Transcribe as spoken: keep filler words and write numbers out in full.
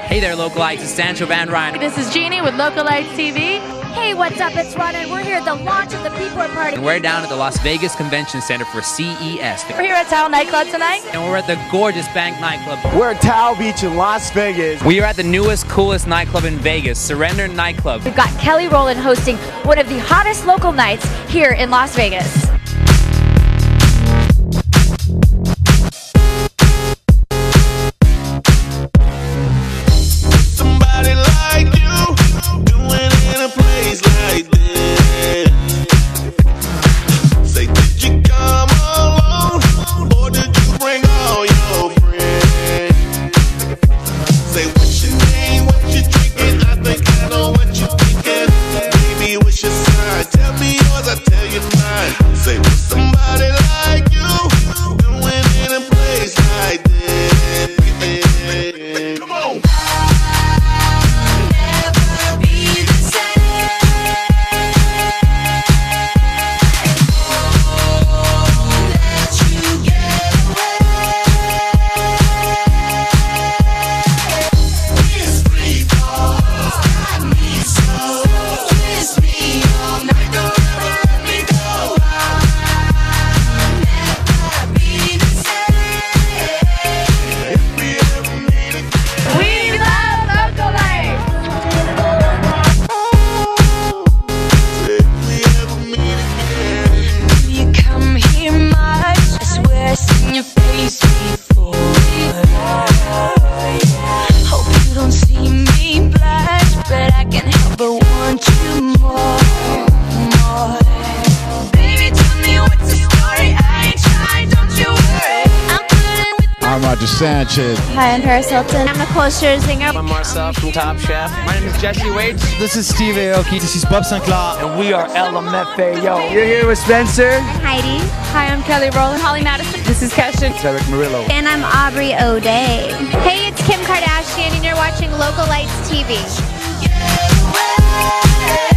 Hey there, Localites. It's Sancho Van Ryan. This is Jeannie with Localites T V. Hey, what's up? It's Ron, and we're here at the launch of the People Party. And we're down at the Las Vegas Convention Center for C E S. We're here at Tao nightclub tonight. And we're at the gorgeous Bank nightclub. We're at Tao Beach in Las Vegas. We are at the newest, coolest nightclub in Vegas, Surrender Nightclub. We've got Kelly Rowland hosting one of the hottest local nights here in Las Vegas. Sanchez. Hi, I'm Paris Hilton. I'm Nicole Scherzinger. I'm Marcel from Top Chef. My name is Jesse Waits. This is Steve Aoki. This is Bob Sinclair. And we are L M F A O. You're here with Spencer. I'm Heidi. Hi, I'm Kelly Rowland. Holly Madison. This is Keshin. It's Eric Murillo. And I'm Aubrey O'Day. Hey, it's Kim Kardashian, and you're watching Localites T V.